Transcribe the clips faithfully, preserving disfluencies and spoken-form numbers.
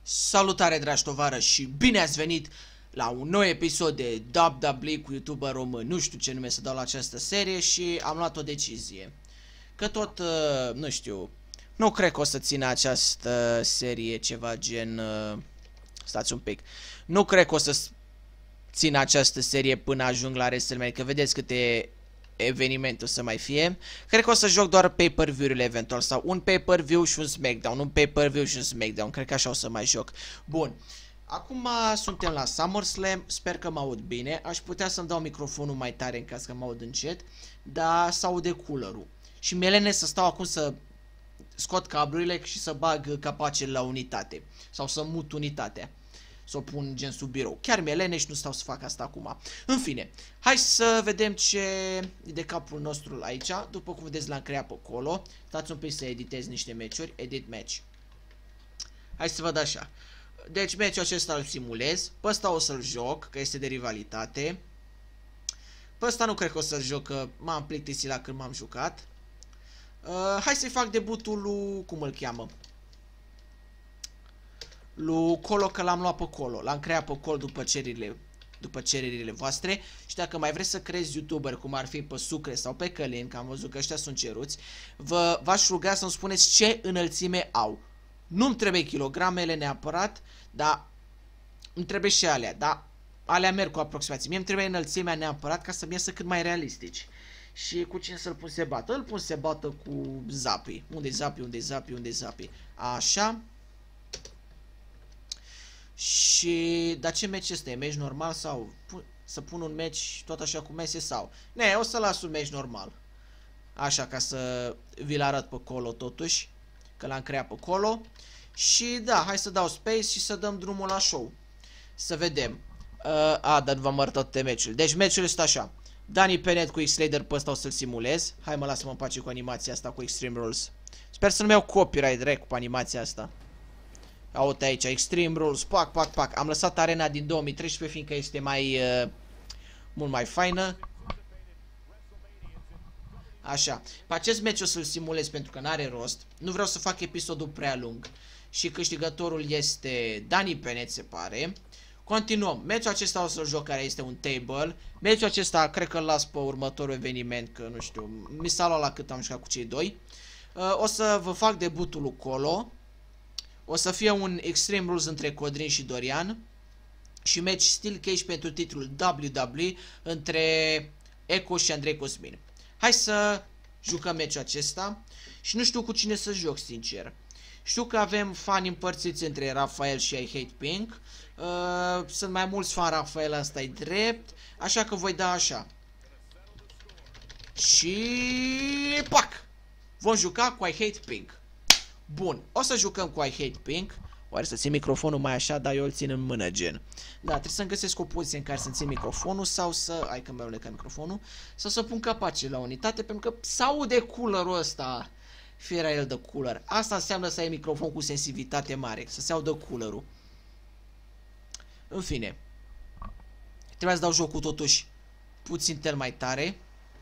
Salutare, dragi tovarăși, și bine ați venit la un nou episod de W W E cu YouTuber român. Nu știu ce nume să dau la această serie și am luat o decizie. Că tot, uh, nu știu, nu cred că o să țină această serie ceva gen... Uh, stați un pic. Nu cred că o să țină această serie până ajung la WrestleMania, că vedeți câte evenimente o să mai fie. Cred că o să joc doar pay-per-view-urile eventual, sau un pay-per-view și un SmackDown, un pay-per-view și un SmackDown. Cred că așa o să mai joc. Bun. Acum suntem la SummerSlam, sper că mă aud bine. Aș putea să-mi dau microfonul mai tare în caz că mă aud încet, dar s-aude cooler-ul. Și mi-e să stau acum să scot cablurile și să bag capacele la unitate. Sau să mut unitatea. Să o pun gen sub birou. Chiar mi-e lene și nu stau să fac asta acum. În fine, hai să vedem ce e de capul nostru aici. După cum vedeți, l-am creat pe acolo. Stați un pic să editez niște meciuri. Edit match. Hai să văd așa. Deci meciul acesta îl simulez. Pe ăsta o să-l joc, că este de rivalitate. Pe ăsta nu cred că o să-l joc, că m-am plictisit la când m-am jucat. uh, Hai să-i fac debutul lui... cum îl cheamă? Lui Colo, că l-am luat pe Colo. L-am creat pe Colo după cererile, după cererile voastre. Și dacă mai vreți să creezi YouTuber, cum ar fi pe Sucre sau pe Călin, că am văzut că ăștia sunt ceruți, vă v-aș ruga să-mi spuneți ce înălțime au. Nu-mi trebuie kilogramele neapărat, dar îmi trebuie și alea. Dar alea merg cu aproximație. Mie îmi trebuie înălțimea neapărat ca să-mi iasă cât mai realistici. Și cu cine să-l pun se bată? Îl pun se bată cu Zapi. Unde-i Zapi, unde-i Zapi, unde-i Zapi? Așa. Și... dar ce meci este? E meci normal sau... să pun un meci tot așa cu mese sau... Ne, o să las un meci normal. Așa, ca să vi-l arăt pe Colo totuși. Că l-am creat pe Colo. Și da, hai să dau space și să dăm drumul la show. Să vedem. uh, A, dar nu v-am arătat toate meciurile. Deci meciul este așa. Danny Penet cu X-Raider, pe ăsta o să-l simulez. Hai mă, lasă-mă în pace cu animația asta cu Extreme Rules. Sper să nu-mi iau copyright direct cu animația asta. Uite aici, Extreme Rules, pac, pac, pac. Am lăsat arena din două mii treisprezece, fiindcă este mai... Uh, mult mai faină. Așa. Pe acest meci o să-l simulez pentru că n-are rost. Nu vreau să fac episodul prea lung. Și câștigătorul este Danny Penet, se pare. Continuăm. Meciul acesta o să-l joc, care este un table. Meciul acesta cred că îl las pe următorul eveniment, că nu știu, mi s-a luat la cât am jucat cu cei doi. Uh, o să vă fac debutul lui Colo. O să fie un Extreme Rules între Codrin și Dorian. Și match Steel Cage pentru titlul W W E între Echo și Andrei Cosmin. Hai să jucăm meciul acesta. Și nu știu cu cine să joc, sincer. Știu că avem fani împărțiți între Rafael și I Hate Pink. uh, Sunt mai mulți fani Rafael, asta e drept. Așa că voi da așa. Și... pac! Vom juca cu I Hate Pink. Bun, o să jucăm cu I Hate Pink. Oare să țin microfonul mai așa, dar eu îl țin în mână, gen. Da, trebuie să-mi găsesc o poziție în care să țin microfonul sau să... hai că mi-au lecat microfonul. Sau să pun capace la unitate, pentru că s-aude cooler-ul ăsta. Fiera el de cooler. Asta înseamnă să ai microfon cu sensibilitate mare, să se audă cooler-ul. În fine. Trebuie să dau jocul totuși puțin tel mai tare.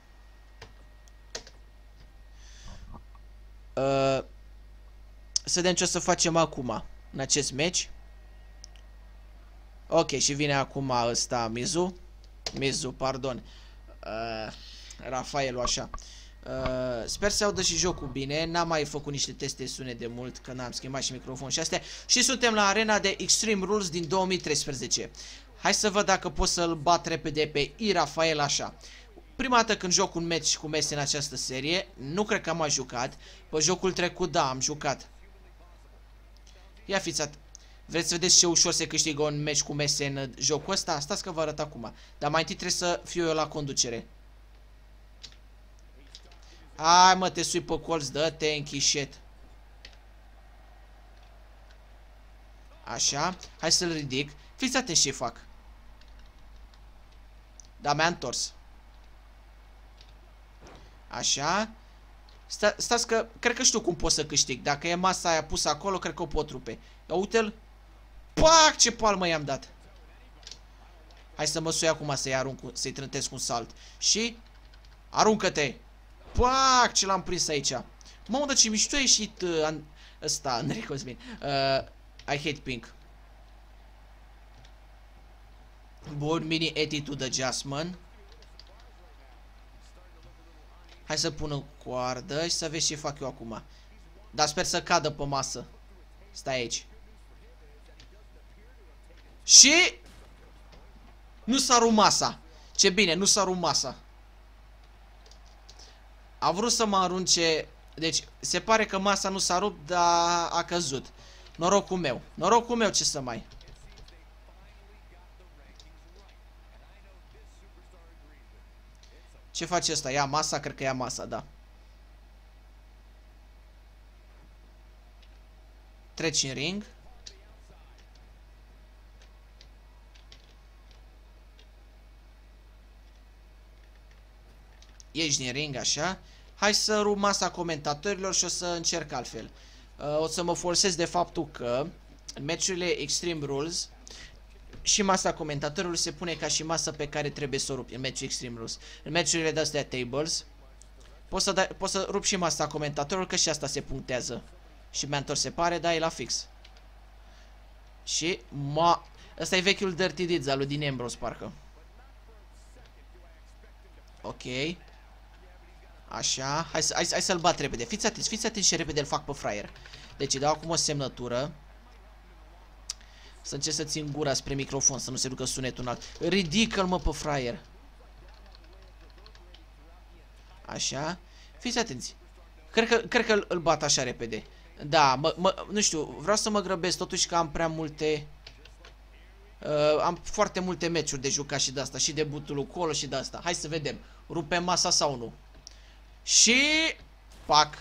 Uh... Să vedem ce o să facem acum în acest match. Ok, și vine acum ăsta Mizu. Mizu, pardon. uh, Rafaelul, așa. uh, Sper să audă și jocul bine. N-am mai făcut niște teste sunet de mult, că n-am schimbat și microfon și astea. Și suntem la arena de Extreme Rules din două mii treisprezece. Hai să văd dacă pot să-l bat repede pe I Rafael, așa. Prima dată când joc un match cu mese în această serie. Nu cred că am mai jucat. Pe jocul trecut, da, am jucat. Ia fiți at. Vreți să vedeți ce ușor se câștigă un meci cu mese în jocul ăsta? Stați că vă arăt acum. Dar mai întâi trebuie să fiu eu la conducere. Hai mă, te sui pe colț, dă-te închișet. Așa. Hai să-l ridic. Fiți atenți ce fac. Da, mi-a întors. Așa. Sta, stați că, cred că știu cum pot să câștig. Dacă e masa aia pusă acolo, cred că o pot rupe. Ia uite-l. Pac, ce palmă i-am dat. Hai să mă sui acum să-i arunc, să-i trântesc un salt. Și aruncă-te. Pac, ce l-am prins aici. Mamă, dar ce mișto a ieșit uh, ăsta, Andrei Cosmin. uh, I Hate Pink. Bun, mini attitude adjustment. Hai să pun în coardă și să vezi ce fac eu acum. Dar sper să cadă pe masă. Stai aici. Și... Nu s-a rupt masa. Ce bine, nu s-a rupt masa. A vrut să mă arunce... Deci, se pare că masa nu s-a rupt, dar a căzut. Norocul meu. Norocul meu, ce să mai... Ce face ăsta? Ia masa? Cred că ia masa, da. Treci în ring. Ieși din ring, așa. Hai să rup masa comentatorilor și o să încerc altfel. Uh, o să mă folosesc de faptul că în meciurile Extreme Rules și masa comentatorului se pune ca și masă pe care trebuie să o rupi în meciul Extreme Rules. În meciurile de-astea tables poți să, da, poți să rup și masa comentatorului, că și asta se punctează. Și mi-a întors, se pare, da, e la fix. Și ma... Ăsta e vechiul Dirty Deeds al lui Dean Ambrose, parcă. Ok. Așa, hai, să, hai, hai să-l bat repede. Fiți atenți, fiți atenți ce repede îl fac pe fraier. Deci îi dau acum o semnătură. Să încerc să țin gura spre microfon, să nu se ducă sunetul înalt. Ridică-l, mă, pe fraier. Așa. Fiți atenți. Cred că, cred că îl bat așa repede. Da, mă, mă, nu știu, vreau să mă grăbesc totuși că am prea multe... Uh, am foarte multe meciuri de jucat și de asta. Și debutul lui Colo și de asta. Hai să vedem. Rupem masa sau nu? Și... Pac.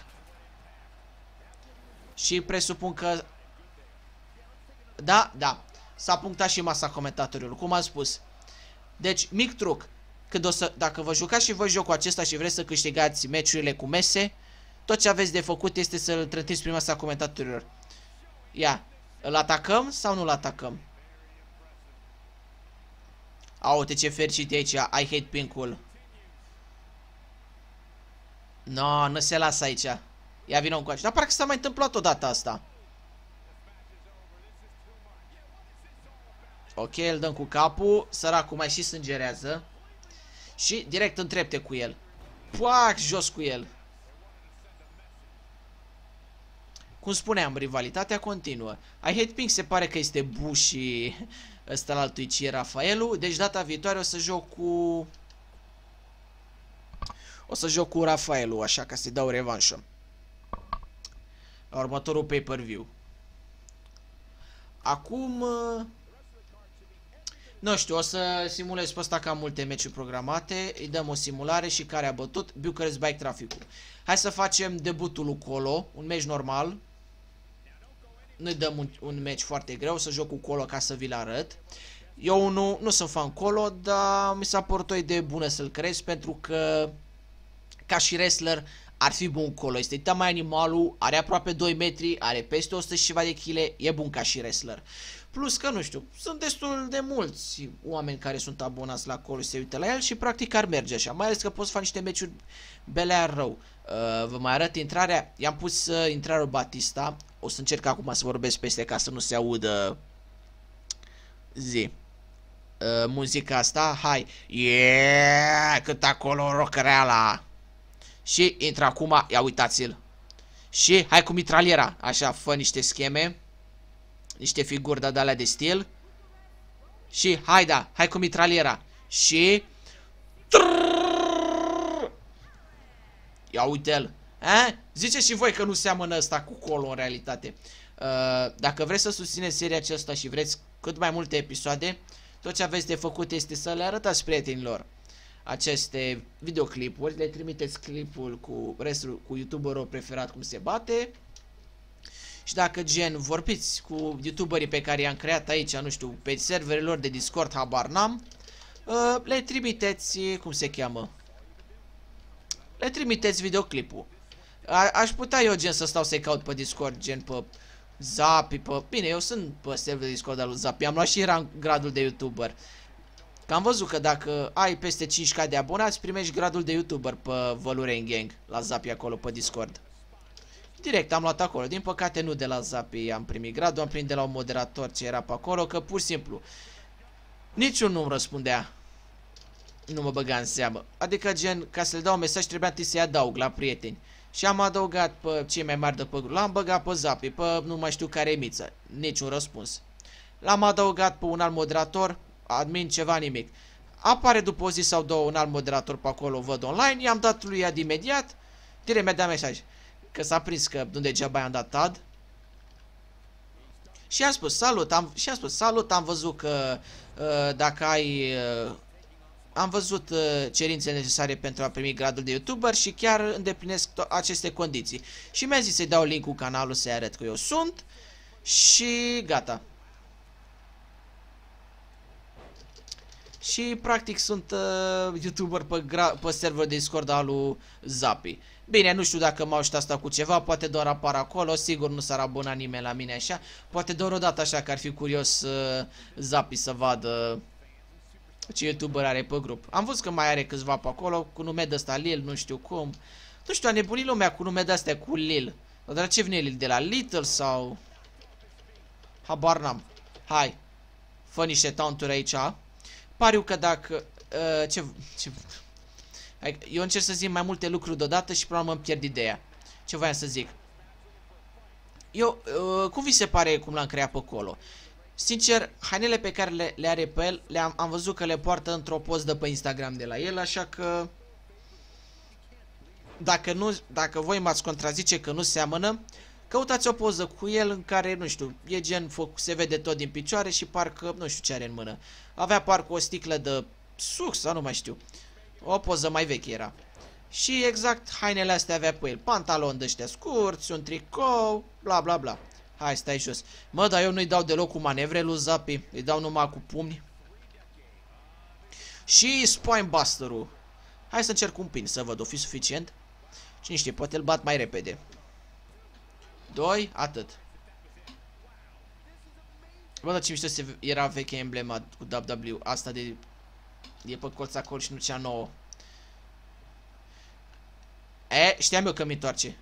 Și presupun că... Da, da. S-a punctat și masa comentatorului, cum am spus. Deci, mic truc. Când o să, dacă vă jucați și voi jocul acesta și vreți să câștigați meciurile cu mese, tot ce aveți de făcut este să-l trântiți prin masa comentatorilor. Ia. Îl atacăm sau nu-l atacăm? Aute ce fericit e aici. I hate pink-ul. No, nu se lasă aici. Ia vină încoace. Dar parcă s-a mai întâmplat odată asta. Ok, îl dăm cu capul. Săracul mai și sângerează. Și direct în trepte cu el. Pac, jos cu el. Cum spuneam, rivalitatea continuă. I hate pink se pare că este Bu și ăsta la altul e Rafaelu. Deci data viitoare o să joc cu... O să joc cu Rafaelu, așa, ca să-i dau revanșă. La următorul pay-per-view. Acum... Nu știu, o să simulez pe ăsta că am multe meciuri programate. Îi dăm o simulare și care a bătut Bucharest Bike Traffic-ul. Hai să facem debutul lui Colo, un meci normal. Nu-i dăm un, un meci foarte greu, o să joc cu Colo ca să vi-l arăt. Eu nu, nu sunt fan Colo, dar mi s-a părut o idee bună să-l crezi, pentru că ca și wrestler ar fi bun Colo. Este tamamen animalul, are aproape doi metri, are peste o sută și ceva de chile, e bun ca și wrestler. Plus că, nu știu, sunt destul de mulți oameni care sunt abonați la Colo și se uită la el și practic ar merge așa. Mai ales că poți face niște meciuri belea rău. Uh, vă mai arăt intrarea. I-am pus uh, intrarea Batista. O să încerc acum să vorbesc peste ca să nu se audă zi. Uh, muzica asta. Hai. Yeah! Cât acolo rocăreala. Și intră acum. Ia uitați-l. Și hai cu mitraliera. Așa, fă niște scheme. Niște figuri de alea de stil. Și hai da, hai cu mitraliera. Și ia uite-l. Ziceți și voi că nu seamănă ăsta cu Colo în realitate. uh, Dacă vreți să susțineți seria aceasta și vreți cât mai multe episoade, tot ce aveți de făcut este să le arătați prietenilor aceste videoclipuri. Le trimiteți clipul cu restul, cu youtuberul preferat cum se bate. Și dacă gen vorbiți cu youtuberii pe care i-am creat aici, nu știu, pe serverelor de Discord, habar n-am, uh, le trimiteți, cum se cheamă? Le trimiteți videoclipul. A aș putea eu gen să stau să-i caut pe Discord, gen pe Zapi, pe... Bine, eu sunt pe serverul de Discord al lui Zapi, am luat și rang gradul de YouTuber. Că am văzut că dacă ai peste cinci K de abonați, primești gradul de YouTuber pe Valorant Gang, la Zapi acolo pe Discord. Direct am luat acolo, din păcate nu de la Zapi am primit gradul, am primit de la un moderator ce era pe acolo, că pur și simplu Niciun nu-mi răspundea. Nu mă băga în seamă. Adică gen, ca să le dau un mesaj trebuia întâi să-i adaug la prieteni. Și am adăugat pe cei mai mari de pe grup. L-am băgat pe Zapi, pe nu mai știu care miță. Niciun răspuns. L-am adăugat pe un alt moderator, admin ceva nimic. Apare după o zi sau două un alt moderator pe acolo, văd online, i-am dat lui ad imediat, direct mi-a dat mesaj. Că s-a prins că nu degeaba i-am dat ad. Și am spus salut, am, și am spus salut, am văzut că uh, dacă ai... Uh, am văzut uh, cerințele necesare pentru a primi gradul de YouTuber și chiar îndeplinesc aceste condiții. Și mi-a zis să-i dau link-ul canalului să-i arăt că eu sunt. Și gata. Și practic sunt uh, YouTuber pe, pe server de Discord al lui Zapi. Bine, nu știu dacă m-au ajutat asta cu ceva, poate doar apar acolo, sigur nu s-ar abona nimeni la mine așa. Poate doar o dată așa că ar fi curios uh, Zapi să vadă ce YouTuber are pe grup. Am văzut că mai are câțiva pe acolo, cu nume de ăsta Lil, nu știu cum. Nu știu, a nebunit lumea cu nume de astea cu Lil. Dar ce vine Lil? De la Little sau... Habar n-am. Hai, fă niște taunturi aici. Pariu că dacă... Uh, ce, ce... Eu încerc să zic mai multe lucruri deodată și probabil mă pierd ideea. Ce voiam să zic? Eu, uh, cum vi se pare cum l-am creat pe acolo? Sincer, hainele pe care le, le are pe el, le-am am văzut că le poartă într-o poză pe Instagram de la el, așa că... Dacă, nu, dacă voi m-ați contrazice că nu seamănă, căutați o poză cu el în care, nu știu, e gen, se vede tot din picioare și parcă, nu știu ce are în mână. Avea parcă o sticlă de suc sau nu mai știu. O poză mai veche era. Și exact hainele astea avea pe el. Pantaloni de ăștia scurți, un tricou, bla bla bla. Hai, stai jos. Mă, dar eu nu-i dau deloc cu manevre lui Zapi. Îi dau numai cu pumni. Și Spinebuster-ul. Hai să încerc un pin să văd, o fi suficient. Cine știe, poate îl bat mai repede. Doi, atât. Bă, dar ce mișto se era veche emblema cu W W. Asta de... E pe colț acolo și nu cea nouă. E, știam eu că mi întoarce.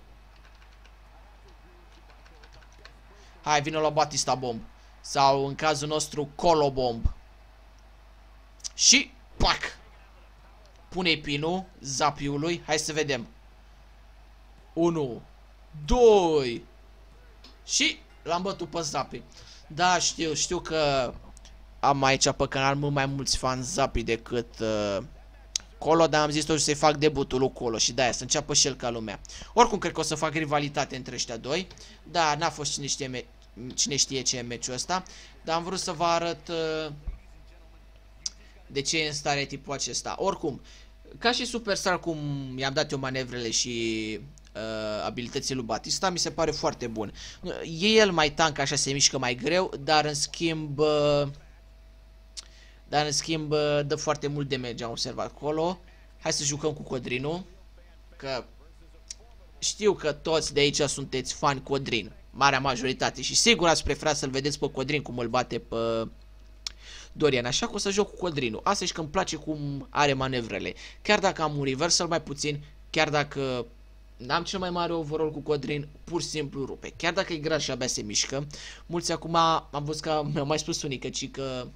Hai, vină la Batista Bomb. Sau, în cazul nostru, Colo Bomb. Și, pac! Pune-i pinul Zapiului. Hai să vedem. unu, doi. Și l-am bătut pe Zapi. Da, știu, știu că am aici pe canal mult mai mulți fani Zapi decât uh, Colo, dar am zis totuși să-i fac debutul lui Colo și de-aia să înceapă și el ca lumea. Oricum cred că o să fac rivalitate între ăștia doi. Da, n-a fost cine știe, cine știe ce e meciul ăsta, dar am vrut să vă arăt uh, de ce e în stare tipul acesta. Oricum, ca și Superstar, cum i-am dat eu manevrele și uh, abilitățile lui Batista, mi se pare foarte bun. E el mai tank, așa se mișcă mai greu, dar în schimb... Uh, Dar în schimb dă foarte mult damage, am observat acolo. Hai să jucăm cu Codrinul. Că știu că toți de aici sunteți fani Codrin. Marea majoritate. Și sigur ați preferat să-l vedeți pe Codrin cum îl bate pe Dorian. Așa că o să joc cu Codrinul. Asta și că îmi place cum are manevrele. Chiar dacă am un reversal mai puțin, chiar dacă n-am cel mai mare overall cu Codrin, pur și simplu rupe. Chiar dacă e gras și abia se mișcă. Mulți acum am văzut că mi-au mai spus unii că, ci că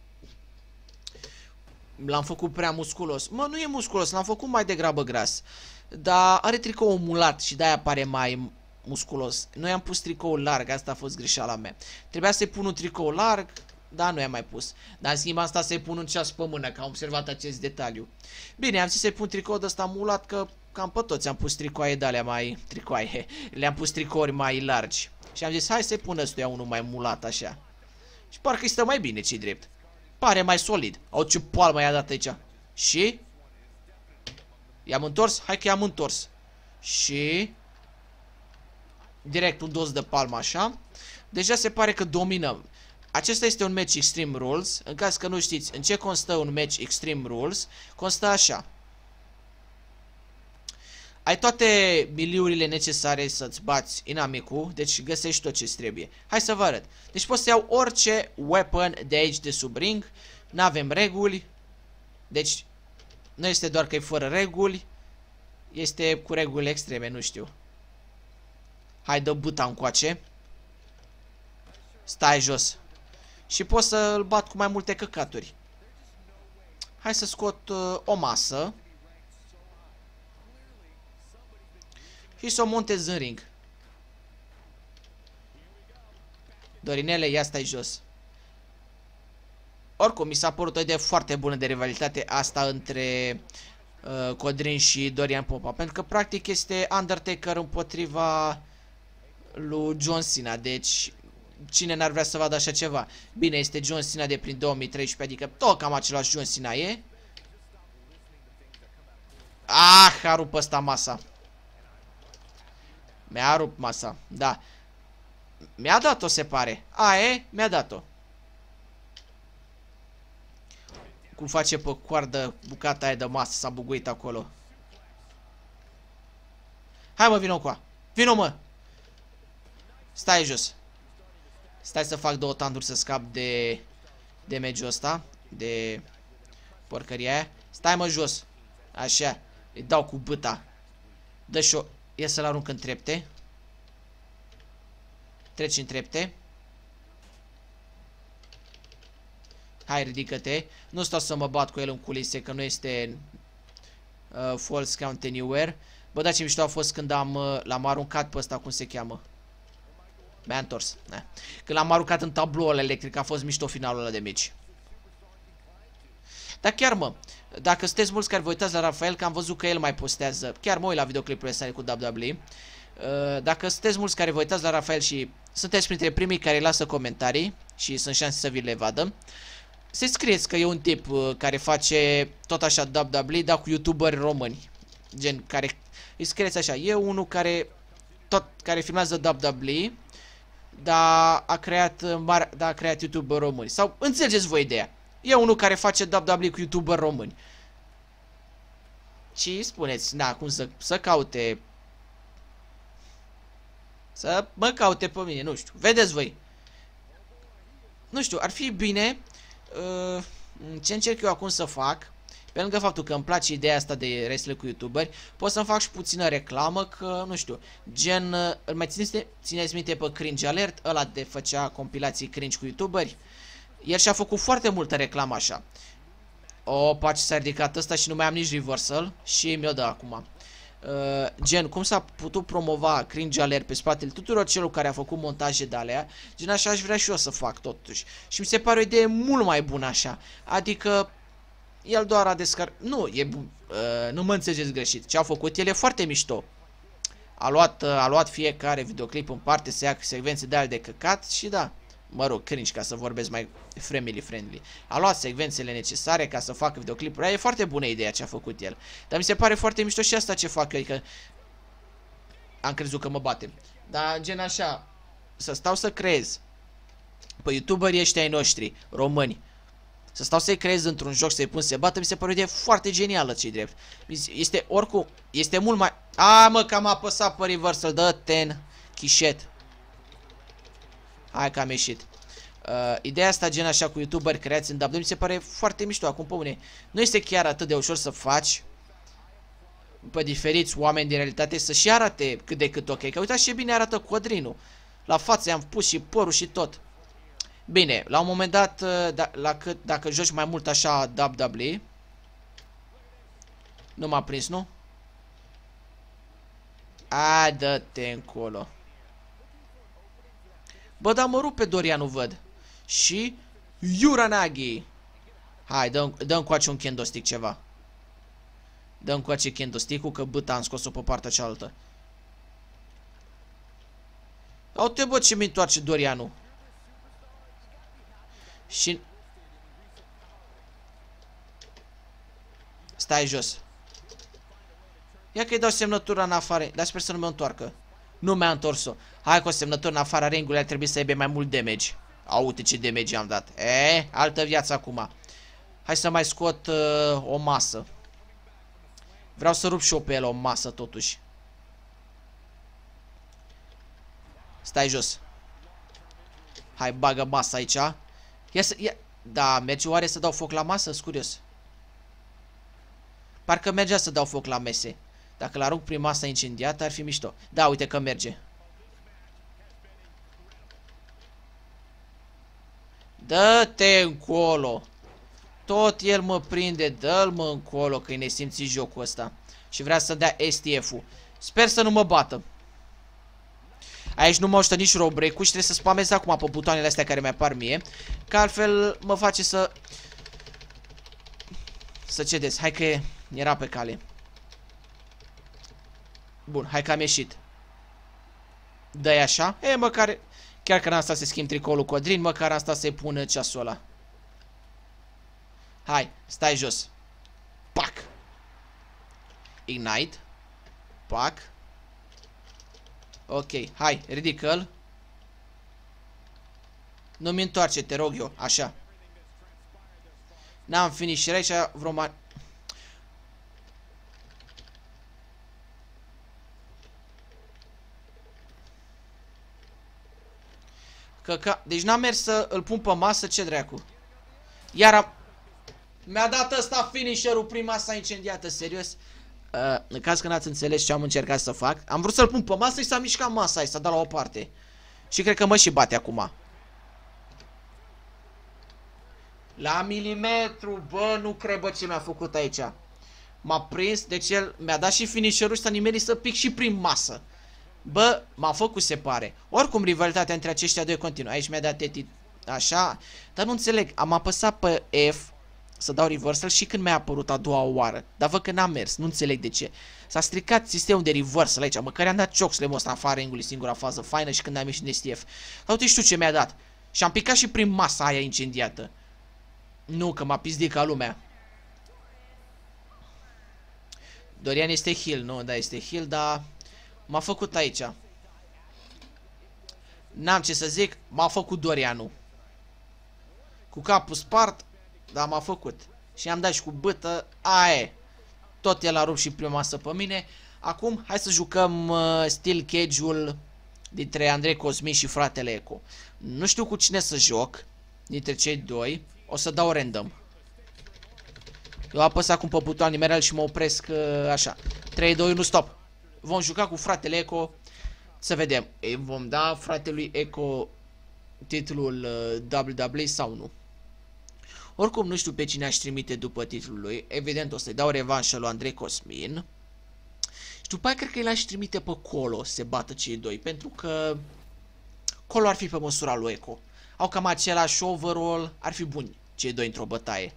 l-am făcut prea musculos. Mă, nu e musculos, l-am făcut mai degrabă gras. Dar are tricou mulat și de-aia pare mai musculos. Noi am pus tricoul larg, asta a fost greșeala mea. Trebuia să-i pun un tricou larg, dar nu i-am mai pus. Dar în schimb asta să-i pun un ceas pe mână, că am observat acest detaliu. Bine, am zis să-i pun tricou de ăsta mulat, că cam pe toți am pus tricoaie de-alea mai... Tricoaie, le-am pus tricouri mai largi. Și am zis, hai să-i pun ăstuia unul mai mulat așa. Și parcă-i stă mai bine, ce-i drept. Pare mai solid. Au, ce palmă i-a dat aici. Și i-am întors? Hai că i-am întors. Și direct un dos de palmă așa. Deja se pare că dominăm. Acesta este un match Extreme Rules. În caz că nu știți în ce constă un match Extreme Rules, constă așa. Ai toate miliurile necesare să-ți bați inamicul, deci găsești tot ce-ți trebuie. Hai să vă arăt. Deci poți să iau orice weapon de aici de sub ring. N-avem reguli. Deci nu este doar că e fără reguli, este cu reguli extreme, nu știu. Hai, dă buta încoace. Stai jos. Și pot să-l bat cu mai multe căcaturi. Hai să scot uh, o masă. Și să o montez în ring. Dorinele, ia stai jos. Oricum, mi s-a părut o idee foarte bună de rivalitate asta între uh, Codrin și Dorian Popa. Pentru că practic este Undertaker împotriva lui John Cena. Deci cine n-ar vrea să vadă așa ceva? Bine, este John Cena de prin două mii treisprezece, adică tot cam același John Cena e. Ah, a rupt ăsta masa. Mi-a rupt masa, da. Mi-a dat-o, se pare. A, e? Mi-a dat-o. Cum face pe coardă bucata aia de masă, s-a buguit acolo. Hai mă, vino cu a. Vino mă. Stai jos. Stai să fac două tanduri să scap de de meciul ăsta, de porcăria aia. Stai mă jos. Așa. Îi dau cu bâta. Dă și o. Ia să-l arunc în trepte. Treci în trepte. Hai, ridică-te. Nu stau să mă bat cu el în culise, că nu este uh, false count anywhere. Bă, da, ce mișto a fost când am uh, l-am aruncat pe ăsta, cum se cheamă. Mi-a întors. Ne. Când l-am aruncat în tabloul electric, a fost mișto finalul ăla de meci. Dar chiar mă, dacă sunteți mulți care vă uitați la Rafael, că am văzut că el mai postează, chiar mă uit la videoclipurile sale cu W W E. Uh, dacă sunteți mulți care vă uitați la Rafael și sunteți printre primii care îi lasă comentarii și sunt șanse să vi le vadă, să scrieți că e un tip uh, care face tot așa W W E, dar cu youtuberi români. Gen, care îi scrieți așa, e unul care tot care filmează W W E, dar a creat, mare, dar a creat youtuberi români. Sau înțelegeți voi ideea. E unul care face W W E cu youtuberi români. Și spuneți, na, cum să, să caute. Să mă caute pe mine, nu știu. Vedeți voi. Nu știu, ar fi bine. Uh, ce încerc eu acum să fac, pe lângă faptul că îmi place ideea asta de wrestling cu youtuberi, pot să-mi fac și puțină reclamă, că, nu știu, gen, îl mai țineți, țineți minte pe Cringe Alert, ăla de făcea compilații cringe cu youtuberi? El și-a făcut foarte multă reclamă așa. O, pace, s-a ridicat ăsta și nu mai am nici reversal și mi-o dă acum. Uh, gen, cum s-a putut promova Cringe Alert pe spatele tuturor celor care a făcut montaje de alea, gen așa aș vrea și eu să fac totuși. Și mi se pare o idee mult mai bună așa. Adică el doar a descarcat. Nu, e uh, nu mă înțelegeți greșit. Ce a făcut el e foarte mișto. A luat, uh, a luat fiecare videoclip în parte să ia secvențe de alea de căcat și da, mă rog, cringe, ca să vorbesc mai family friendly. A luat secvențele necesare ca să facă videoclipuri. E foarte bună ideea ce a făcut el. Dar mi se pare foarte mișto și asta ce fac eu. Adică am crezut că mă bate. Dar gen așa, să stau să creez pe youtuberii ăștia ai noștri, români, să stau să-i creez într-un joc, să-i pun să se bată, mi se pare o idee foarte genială, ce-i drept. Este oricum, este mult mai... A, mă, că am apăsat pe reversal, dă-ten, chișet. Hai că am ieșit. Uh, ideea asta gen așa cu youtuberi creați în W W E mi se pare foarte mișto. Acum pe une, nu este chiar atât de ușor să faci pe diferiți oameni din realitate să și arate cât de cât ok. Că uitați ce bine arată Codrinul. La față i-am pus și părul și tot. Bine, la un moment dat uh, da, la cât, dacă joci mai mult așa W W E, nu m-a prins, nu? A, dă-te încolo. Bă, dar mă rup pe Dorian, nu văd. Și Uranagi. Hai, dă-mi dă încoace un candlestick ceva. Dă încoace candlestick-ul, că băta am scos-o pe partea cealaltă. Uite, bă, ce mi întoarce Dorianul. Și... Stai jos. Ia că-i dau semnătura în afară. Dar sper să nu mă întoarcă. Nu mi-a întors-o. Hai cu o semnătură în afara ringului, ar trebui să aibă mai mult damage. Aute ce damage am dat. E, altă viață acum. Hai să mai scot uh, o masă. Vreau să rup și eu pe el o masă totuși. Stai jos. Hai, bagă masa aici. Ia să... Ia... Da, merge oare să dau foc la masă? Sunt curios. Parcă mergea să dau foc la mese. Dacă l-arunc prin masa incendiată ar fi mișto. Da, uite că merge. Dă-te încolo. Tot el mă prinde, dă-l mă încolo, că-i nesimțit jocul ăsta. Și vrea să dea S T F-ul. Sper să nu mă bată. Aici nu mă ajută nici row break-ul și trebuie să spamez acum pe butoanele astea care mi-apar mie. Că altfel mă face să... Să cedez. Hai că era pe cale. Bun, hai că am ieșit. Dă-i așa. E, măcar... Chiar că n-am stat să schimb tricolul Codrin, măcar am stat să-i pun ceasul ăla. Hai, stai jos. Pac. Ignite. Pac. Ok, hai, ridică-l. Nu-mi întoarce, te rog eu, așa. N-am finisher aici, vreo mai... Că, că... Deci n-am mers să îl pun pe masă, ce dracu. Iar am... Mi-a dat ăsta finisher-ul, prima sa incendiată, serios. Uh, în caz că n-ați înțeles ce am încercat să fac, am vrut să-l pun pe masă și s-a mișcat masa și s-a dat la o parte. Și cred că mă și bate acum. La milimetru, bă, nu cred, bă, ce mi-a făcut aici. M-a prins, deci el mi-a dat și finisherul și s-a nimerit să pic și prin masă. Bă, m-a făcut, se pare. Oricum, rivalitatea între aceștia doi continuă. Aici mi-a dat Teti așa, dar nu înțeleg. Am apăsat pe F să dau reversal și când mi-a apărut a doua oară. Dar văd că n-a mers, nu înțeleg de ce. S-a stricat sistemul de reversal aici, măcar i-am dat cioxle-mul ăsta afară, engului, singura fază faină și când am ieșit de S T F. Dar uite, știu ce mi-a dat. Și am picat și prin masa aia incendiată. Nu, că m-a pizdit ca lumea. Dorian este heal, nu, da, este heal, dar m-a făcut aici. N-am ce să zic, m-a făcut Dorianul. Cu capul spart, dar m-a făcut. Și am dat și cu bâtă, aia. Tot el a rupt și prima masă pe mine. Acum, hai să jucăm uh, Steel Cage-ul dintre Andrei Cosmin și fratele Eco. Nu știu cu cine să joc dintre cei doi. O să dau random. Eu apăs acum pe butoane mereu și mă opresc uh, așa. trei, doi, unu, stop. Vom juca cu fratele Eco. Să vedem. Îi vom da fratelui Eco titlul uh, W W E sau nu. Oricum nu știu pe cine aș trimite după titlul lui. Evident o să-i dau revanșă lui Andrei Cosmin. Și după aia cred că îl aș trimite pe Colo să se bată cei doi. Pentru că Colo ar fi pe măsura lui Eco. Au cam același overall. Ar fi buni cei doi într-o bătaie.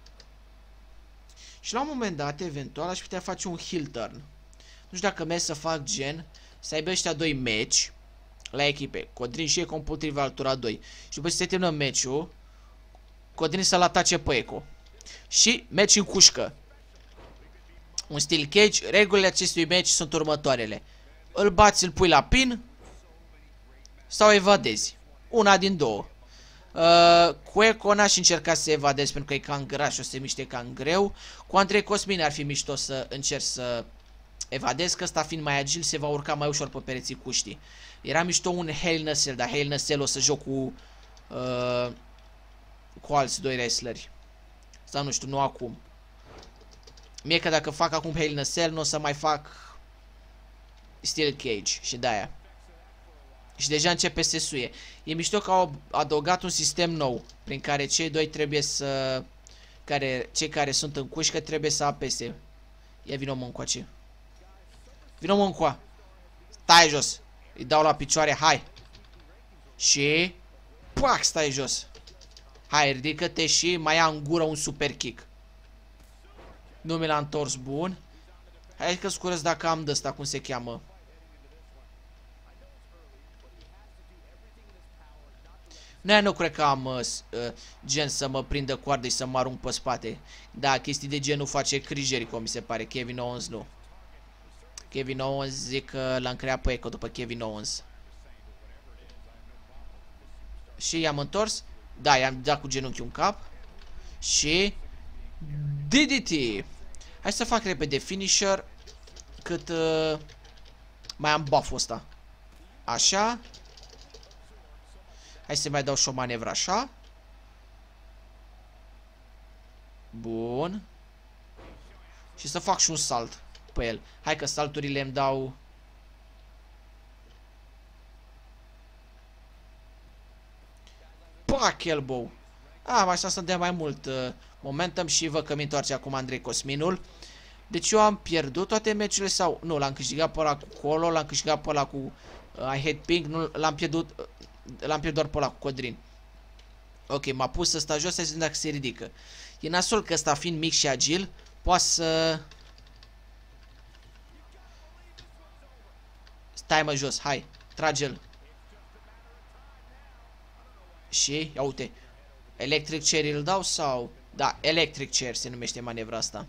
Și la un moment dat, eventual, aș putea face un heel turn. Nu știu dacă merg să fac gen să aibă ăștia doi meci la echipe. Codrin și Eco împotriva altora doi. Și după ce se termină meciul, Codrin să-l atace pe Eco. Și meci în cușcă. Un steel cage. Regulile acestui meci sunt următoarele. Îl bați, îl pui la pin sau evadezi. Una din două. Uh, cu Eco n-aș încerca să evadez pentru că e cam grea și o să se miște cam greu. Cu Andrei Cosmin ar fi mișto să încerc să evadez, că ăsta fiind mai agil se va urca mai ușor pe pereții cuștii. Era mișto un Hell in a Cell, dar Hell in a Cell o să joc cu uh, cu alți doi wrestleri. Sau nu știu, nu acum. Mie că dacă fac acum Hell in a Cell, nu o să mai fac Steel Cage și de-aia. Și deja începe să se suie. E mișto că au adăugat un sistem nou prin care cei doi trebuie să... Care, cei care sunt în cușcă trebuie să apese. Ia vino mă încoace. Vino mă încoa. Stai jos. Îi dau la picioare, hai. Și... Pac, stai jos. Hai, ridică-te și mai ia în gură un super kick. Nu mi l-a întors bun. Hai că scurăți dacă am de ăsta, cum se cheamă. Nu, nu cred că am uh, gen să mă prindă coardă și să mă arunc pe spate. Da, chestii de genul face Chris Jericho, mi se pare. Kevin Owens nu. Kevin Owens zic că l-am creat pe Eco după Kevin Owens. Și i-am întors. Da, i-am dat cu genunchiul în cap. Și... D D T. Hai să fac repede finisher. Cât uh, mai am buff-ul ăsta. Așa. Hai să mai dau și o manevră așa. Bun. Și să fac și un salt pe el. Hai că salturile îmi dau... Pac, elbow. Ah, mai să dea mai mult uh, Momentum și văd că mi întoarce acum Andrei Cosminul. Deci eu am pierdut toate meciurile sau... Nu, l-am câștigat pe ăla cu Colo, l-am câștigat pe ăla cu uh, I Hate Pink, nu, l-am pierdut... Uh, l-am pierdut doar pe ăla cu Codrin. Ok, m-a pus ăsta jos, să vedem dacă se ridică. E nasol că ăsta fiind mic și agil, poate să... Stai mă jos, hai, trage-l. Și, ia uite, Electric Chair îl dau sau... Da, Electric Chair se numește manevra asta.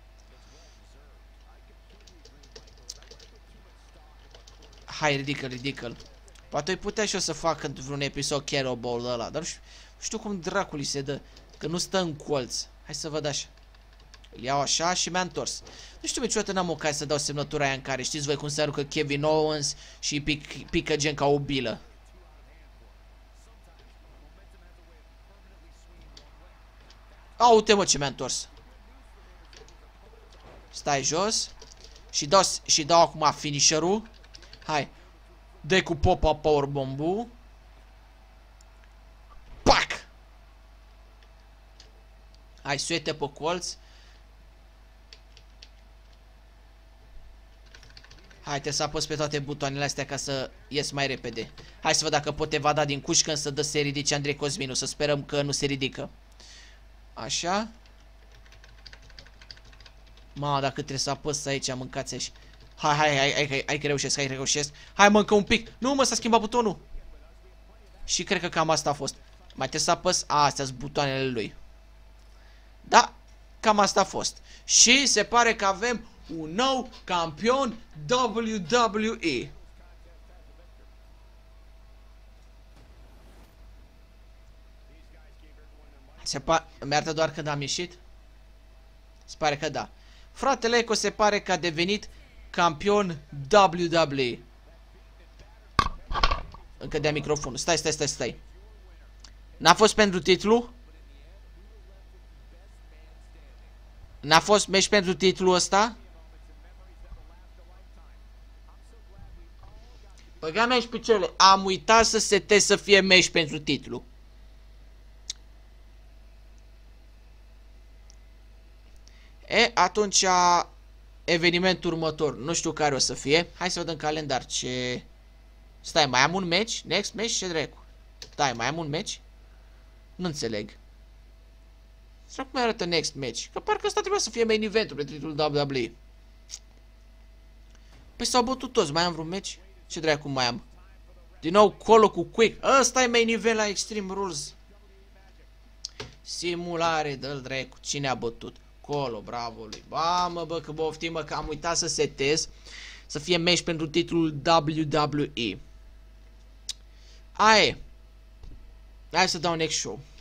Hai, ridică-l, ridică-l. Poate îi putea și eu să fac într-un episod Carol Ball ăla, dar nu știu, nu știu cum dracului se dă, că nu stă în colț. Hai să văd așa. Îl iau așa și mi-a întors. Nu știu, niciodată n-am ocazia să dau semnătura aia în care știți voi cum se aruncă Kevin Owens și pic, pică gen ca o bilă. A, uite mă ce mi-a întors. Stai jos. Și dau, și dau acum finisherul. Hai. Dă cu pop-up powerbomb-ul. Pac! Hai, suete pe colț. Hai, trebuie să apăs pe toate butoanele astea ca să ies mai repede. Hai să văd dacă pot evada din cușcă să dă să ridice Andrei Cosminu. Să sperăm că nu se ridică. Așa. Mamă, dacă trebuie să apăs aici, mâncați aici. Hai, hai, hai, hai, hai, hai că reușesc, hai că reușesc. Hai, mă, încă un pic. Nu, mă, s-a schimbat butonul. Și cred că cam asta a fost. Mai trebuie să apăs. A, astea sunt butoanele lui. Da, cam asta a fost. Și se pare că avem un nou campion W W E. Se pare... Îmi arată doar când am ieșit? Se pare că da. Fratele Eco se pare că a devenit campion W W E. Încă dea microfonul. Stai, stai, stai, stai. N-a fost pentru titlu? N-a fost meci pentru titlul ăsta? Băga meci picioarele. Am uitat să setez să fie meci pentru titlu. E, atunci evenimentul următor. Nu știu care o să fie. Hai să vedem calendar ce... Stai, mai am un match? Next match? Ce dracu? Stai, mai am un match? Nu înțeleg. Sau cum arată next match? Că parcă ăsta trebuie să fie main event-ul pentru titlul W W E. Păi s-au bătut toți. Mai am vreun match? Ce dracu mai am? Din nou Colo cu Quick. Ăsta e main event la Extreme Rules. Simulare, dă-l dracu. Cine a bătut? Colo, bravo lui. Ba, mă, bă, că boftim, mă, că am uitat să setez să fie match pentru titlul W W E. Aia e. Hai să dau next show.